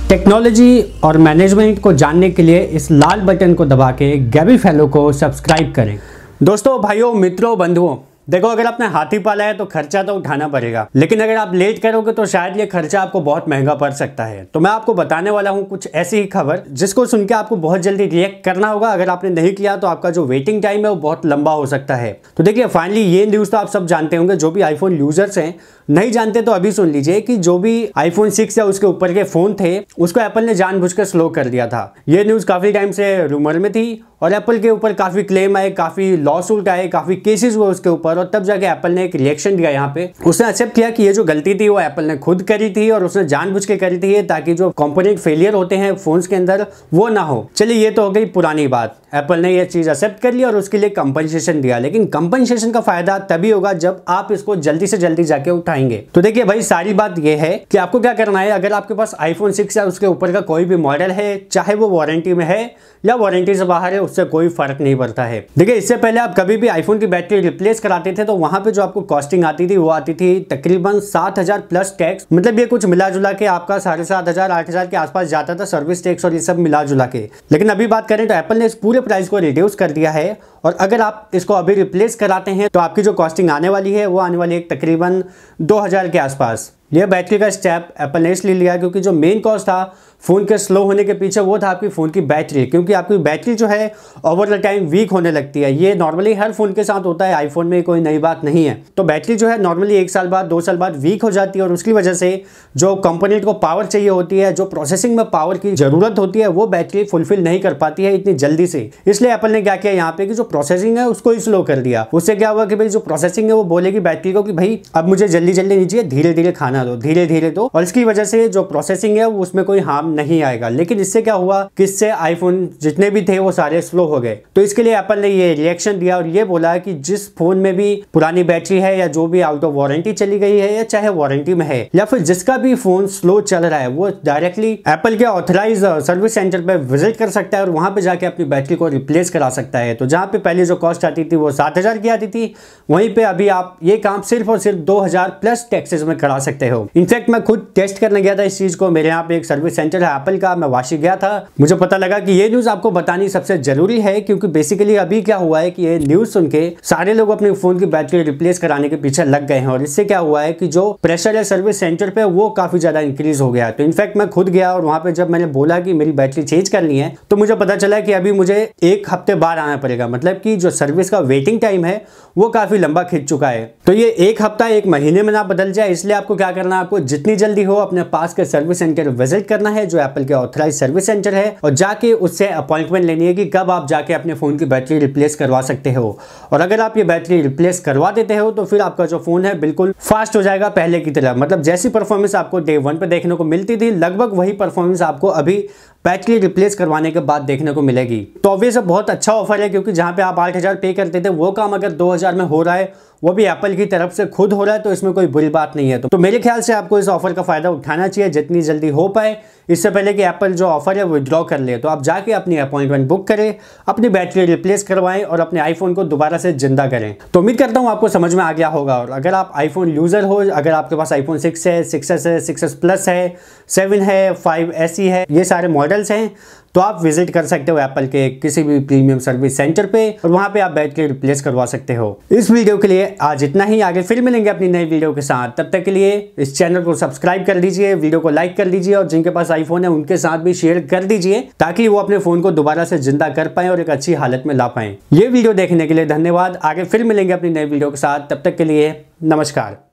Technology और management को जानने के लिए इस लाल बटन को दबा के गैबी फैलो को सब्सक्राइब करें। दोस्तों, भाइयों, मित्रों, बंधुओं, देखो, अगर आपने हाथी पाला है तो खर्चा तो उठाना पड़ेगा, लेकिन अगर आप लेट करोगे तो शायद ये खर्चा आपको बहुत महंगा पड़ सकता है। तो मैं आपको बताने वाला हूँ कुछ ऐसी ही खबर जिसको सुन के आपको बहुत जल्दी रिएक्ट करना होगा। अगर आपने नहीं किया तो आपका जो वेटिंग टाइम है वो बहुत लंबा हो सकता है। तो देखिए, फाइनली ये न्यूज़ तो आप सब जानते होंगे, जो भी आईफोन यूजर्स हैं। नहीं जानते तो अभी सुन लीजिए कि जो भी आईफोन 6 या उसके ऊपर के फोन थे उसको एप्पल ने जानबूझकर स्लो कर दिया था। ये न्यूज़ काफ़ी टाइम से रूमर में थी और एप्पल के ऊपर काफ़ी क्लेम आए, काफ़ी लॉ सूट आए, काफ़ी केसेस हुए उसके ऊपर, और तब जाके एप्पल ने एक रिएक्शन दिया। यहाँ पे उसने एक्सेप्ट किया कि ये जो गलती थी वो एप्पल ने खुद करी थी और उसने जानबूझ के करी थी ताकि जो कंपोनेंट फेलियर होते हैं फोन्स के अंदर वो ना हो। चलिए, ये तो हो गई पुरानी बात। एप्पल ने ये चीज़ एक्सेप्ट कर ली और उसके लिए कंपनसेशन दिया, लेकिन कंपनसेशन का फायदा तभी होगा जब आप इसको जल्दी से जल्दी जाके उठाएंगे। तो देखिए भाई, सारी बात ये है कि आपको क्या करना है। अगर आपके पास आईफोन 6 या उसके ऊपर का कोई भी मॉडल है, चाहे वो वारंटी में है या वारंटी से बाहर है, उससे कोई फर्क नहीं पड़ता है। देखिए, इससे पहले आप कभी भी आईफोन की बैटरी रिप्लेस कराते थे तो वहां पे जो आपको कॉस्टिंग आती थी वो आती थी तकरीबन 7,000 प्लस टैक्स। मतलब ये कुछ मिला जुला के आपका 7,500 8,000 के आसपास जाता था, सर्विस टैक्स और ये सब मिला जुला के। लेकिन अभी बात करें तो एप्पल ने इस पूरे प्राइस को रिड्यूस कर दिया है और अगर आप इसको अभी रिप्लेस कराते हैं तो आपकी जो कॉस्टिंग आने वाली है वो आने वाली है तकरीबन 2,000 के आसपास। यह बैटरी का स्टेप एप्पल ने इसलिए लिया क्योंकि जो मेन कॉस्ट था फ़ोन के स्लो होने के पीछे वो था आपकी फ़ोन की बैटरी, क्योंकि आपकी बैटरी जो है ओवर द टाइम वीक होने लगती है। ये नॉर्मली हर फ़ोन के साथ होता है, आईफोन में कोई नई बात नहीं है। तो बैटरी जो है नॉर्मली 1 साल बाद 2 साल बाद वीक हो जाती है और उसकी वजह से जो कंपोनेंट को पावर चाहिए होती है, जो प्रोसेसिंग में पावर की ज़रूरत होती है, वो बैटरी फुलफिल नहीं कर पाती है इतनी जल्दी से। इसलिए एप्पल ने क्या किया यहाँ पे कि जो प्रोसेसिंग है उसको ही स्लो कर दिया। उससे क्या हुआ कि भाई जो प्रोसेसिंग है वो बोलेगी बैटरी को कि भाई अब मुझे जल्दी जल्दी नहीं चाहिए, धीरे धीरे खाना दो, धीरे धीरे दो, और इसकी वजह से जो प्रोसेसिंग है उसमें कोई हार्म नहीं आएगा। लेकिन इससे क्या हुआ कि इससे आईफोन जितने भी थे वो सारे स्लो हो गए। तो इसके लिए एप्पल ने ये रिएक्शन दिया और ये बोला कि जिस फोन में भी पुरानी बैटरी है या जो भी आउट ऑफ वारंटी चली गई है या चाहे वारंटी में है या फिर जिसका भी फोन स्लो चल रहा है, वो डायरेक्टली एप्पल के ऑथराइज सर्विस सेंटर पे विजिट कर सकता है और वहां पे जाके अपनी बैटरी को रिप्लेस करा सकता है। तो जहां पे पहले जो कॉस्ट आती थी वो 7,000 की आती थी, वहीं पे अभी आप ये काम सिर्फ और सिर्फ 2,000 प्लस टैक्सेस में करा सकते हो। इनफैक्ट मैं खुद टेस्ट करने गया था इस चीज को। मेरे यहाँ पे एक सर्विस सेंटर है एप्पल का, मैं वाशी गया था। मुझे पता लगा कि ये न्यूज आपको बतानी सबसे जरूरी है, क्योंकि बेसिकली अभी क्या हुआ है कि ये न्यूज सुन के सारे लोग अपने फोन की बैटरी रिप्लेस कराने के पीछे लग गए हैं और इससे क्या हुआ है कि जो प्रेशर है सर्विस सेंटर पे वो काफी ज्यादा इंक्रीज हो गया। तो इनफैक्ट मैं खुद गया और वहां पे जब मैंने बोला कि मेरी बैटरी चेंज करनी है तो मुझे पता चला कि अभी मुझे 1 हफ्ते बाद आना पड़ेगा। मतलब कि जो सर्विस का वेटिंग टाइम है वो काफी लंबा खिंच चुका है। तो ये 1 हफ्ता 1 महीने में ना बदल जाए, इसलिए आपको क्या करना है, आपको जितनी जल्दी हो अपने पास के सर्विस सेंटर विजिट करना है जो एप्पल के ऑथराइज सर्विस सेंटर है और जाके उससे अपॉइंटमेंट लेनी है कि कब आप जाके अपने फोन की बैटरी रिप्लेस करवा सकते हो। और अगर आप ये बैटरी रिप्लेस करवा देते हो तो फिर आपका जो फोन है बिल्कुल फास्ट हो जाएगा पहले की तरह। मतलब जैसी परफॉर्मेंस आपको डे 1 पे देखने को मिलती थी, लगभग वही परफॉर्मेंस आपको अभी बैटरी रिप्लेस करवाने के बाद देखने को मिलेगी। तो ऑब्वियस बहुत अच्छा ऑफर है, क्योंकि जहां पे आप 8,000 पे करते थे वो काम अगर 2,000 में हो रहा है, वो भी एप्पल की तरफ से खुद हो रहा है, तो इसमें कोई बुरी बात नहीं है। तो मेरे ख्याल से आपको इस ऑफर का फायदा उठाना चाहिए जितनी जल्दी हो पाए, इससे पहले कि एप्पल जो ऑफर है विड्रॉ कर ले। तो आप जाके अपनी अपॉइंटमेंट बुक करें, अपनी बैटरी रिप्लेस करवाएं और अपने आईफोन को दोबारा से जिंदा करें। तो उम्मीद करता हूं आपको समझ में आ गया होगा। और अगर आप आईफोन यूजर हो, अगर आपके पास आईफोन 6 है, 6s है, 6s प्लस है, 7 है, 5SE है, ये सारे मॉडल्स हैं, तो आप विजिट कर सकते हो एप्पल के किसी भी प्रीमियम सर्विस सेंटर पे और वहां पे आप बैटरी रिप्लेस करवा सकते हो। इस वीडियो के लिए आज इतना ही, आगे फिर मिलेंगे अपनी नई वीडियो के साथ। तब तक के लिए इस चैनल को सब्सक्राइब कर दीजिए, वीडियो को लाइक कर दीजिए और जिनके पास आईफोन है उनके साथ भी शेयर कर दीजिए ताकि वो अपने फोन को दोबारा से जिंदा कर पाए और एक अच्छी हालत में ला पाए। ये वीडियो देखने के लिए धन्यवाद। आगे फिर मिलेंगे अपनी नई वीडियो के साथ, तब तक के लिए नमस्कार।